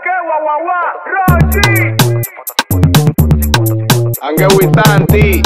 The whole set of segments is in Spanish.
que guaguaguá, Rochi. Anguehuitanti.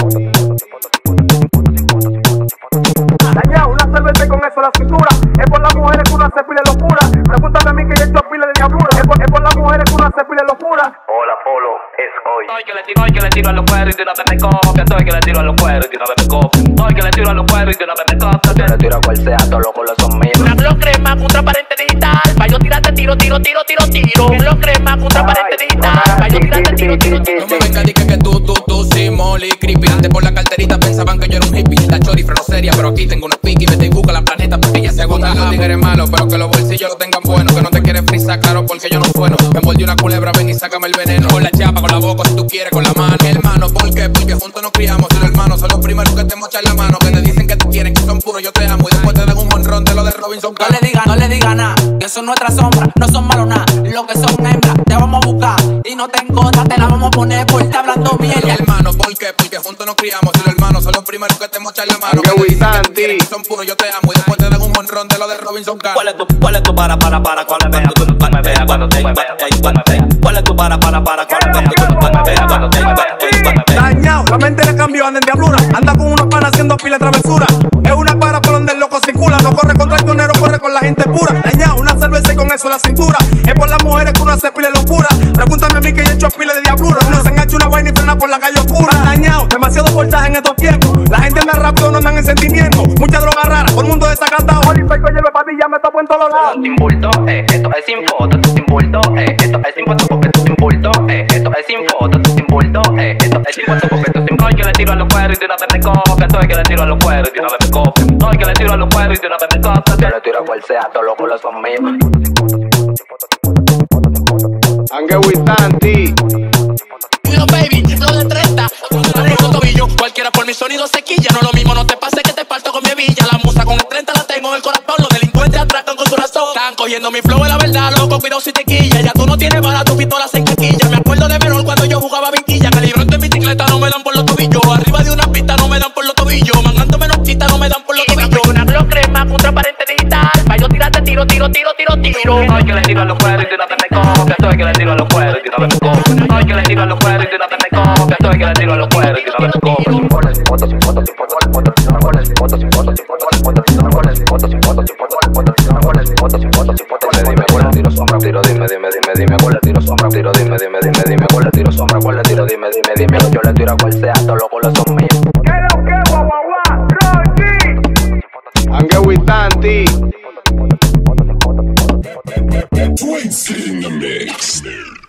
Dañado, una cerveza y con eso la cintura. Es por las mujeres que uno hace pile de locura. Pregúntame a mí que yo he hecho pile de diablura. Es por las mujeres que uno hace pile de locura. Hola Polo, es hoy. Hoy que le tiro a los cueros y de una vez me copia. Hoy que le tiro a los cueros y de una vez me copia. Hoy que le tiro a los cueros y de una vez me copia. Yo le tiro a cual sea, todos los colos son míos. Una Glock crema con transparente digital. Pa' yo tirarte tiro. Glock crema con transparente digital. Pa' yo tirarte tiro. No me venga, dije que tú, sí, Molly, creepy. Antes por la carterita pensaban que yo era un hippie. La chori, no seria, pero aquí tengo unos piqui. Vete y busca la planeta porque ella se gusta. Los tigres malos, pero que los bolsillos lo tengan buenos. Que no te quieres frisar, claro, porque yo no sueno. Me envolví una culebra, ven y sácame el veneno. Con la chapa, con la boca, si tú quieres, con la mano. Hermano, ¿por qué? Porque juntos nos criamos. Y los hermanos son los primeros que te mochan la mano. Que te dicen que te quieren, que son puros, yo te amo. Y después te dan un monrón de lo de Robinson. No le diga nada, que son nuestras sombras, no son malos nada. Lo que son hembras, te vamos a buscar. Y no te encontras, te la vamos a poner por estar hablando mierda. Hermano, ¿por qué? Porque juntos nos criamos. Y los hermanos son los primeros que te mochan la mano. Que te dicen que te quieren, que son puros, yo te amo. Y después te dan un monrón de lo de Robinson. ¿Cuál es tu para cuando me veas? Cuando me veas, cuando te veas, cuando me veas. ¿Cuál es tu para cuando me veas? Cuando me veas, cuando te veas. Dañado, la mente le cambió, anda en diablura. Anda con unos panas haciendo pila de travesura. Es una para por donde el loco circula. No corre contra el pionero, corre con la gente pura. Dañado, una cerveza y con eso la cintura. Es por las mujeres que uno hace pila de locura. Pregúntame a mí que yo he hecho pila de diablura. Uno se han hecho una vaina y frena por la calle oscura. Dañado, demasiado voltaje en estos tiempos. La gente anda rápido, no andan en sentimiento. Mucha droga rara, todo el mundo desacatado. Oliver, que lleve patilla, me topo en todos lados. Sin bulto, esto es sin foto, sin bulto, esto es sin foto porque tú sin bulto, esto es sin foto, sin bulto, esto es sin foto porque tú sin bulto. Hoy que le tiro a los cueros y de una vez me copia. Hoy que le tiro a los cueros y de una vez me copia. Hoy que le tiro a los cueros y de una vez me copia. Yo le tiro a cual sea, todos los colos son míos. Anguehuitanti. Cuido baby, flow de 30. Con tobillo, cualquiera por mi sonido se quilla. No lo mismo, no te pase que te parto con mi hebilla. La musa con el 30 la tengo en el corazón. Los delincuentes atracan con su razón. Están cogiendo mi flow, es la verdad, loco, cuidado si te quilla. Ya tú no tienes bala, tu pistola se encaquilla. Me acuerdo de menor cuando yo jugaba vinquilla. Que libros de bicicleta no me dan por los tobillos. Arriba de una pista no me dan por los tobillos. Mangando menos quita no me dan por los tobillos. Una Glock crema con transparente digital. Pa' yo tirarte tiro. Hoy que le tiro a los cueros y de una vez me copia. Hoy que le tiro a los cueros y de una vez me copia. Hoy que le tiro a los cueros y de una vez me copia. Hoy que le tiro a los cueros y de una vez me copia. Dime, yo le tiro a cual sea, todos los colos son míos. Que guaguaguá, Rochi. Anguehuitanti. Twins in the mix.